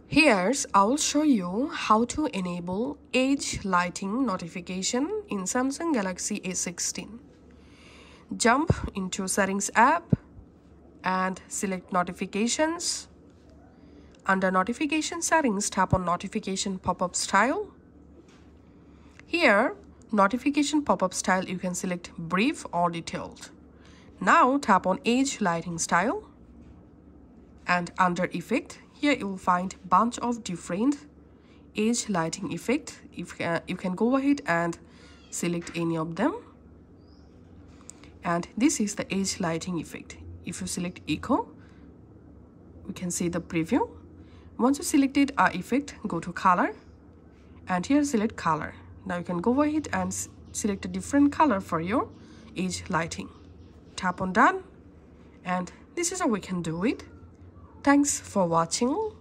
Here, I will show you how to enable edge lighting notification in Samsung Galaxy A16. Jump into Settings app and select Notifications. Under Notification Settings, tap on Notification Pop-up Style. Here, Notification Pop-up Style, you can select Brief or Detailed. Now, tap on Edge Lighting Style. And under Effect, here you will find bunch of different edge lighting effect. You can go ahead and select any of them. And this is the edge lighting effect. If you select Echo, we can see the preview. Once you selected our effect, go to Color, and here select Color. Now you can go ahead and select a different color for your edge lighting. Tap on Done, and this is how we can do it. Thanks for watching.